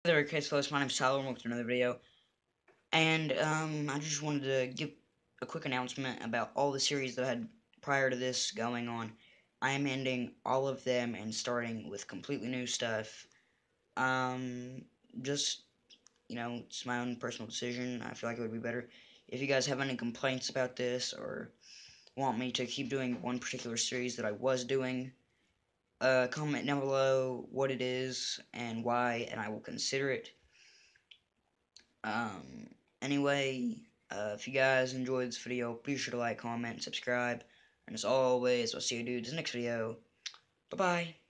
There, case folks, my name's Tyler and welcome to another video. And I just wanted to give a quick announcement about all the series that I had prior to this going on. I am ending all of them and starting with completely new stuff. Just, it's my own personal decision. I feel like it would be better. If you guys have any complaints about this or want me to keep doing one particular series that I was doing, comment down below what it is and why, and I will consider it. Um, anyway, if you guys enjoyed this video, be sure to like, comment, and subscribe. And as always, I'll see you dudes in the next video. Bye-bye.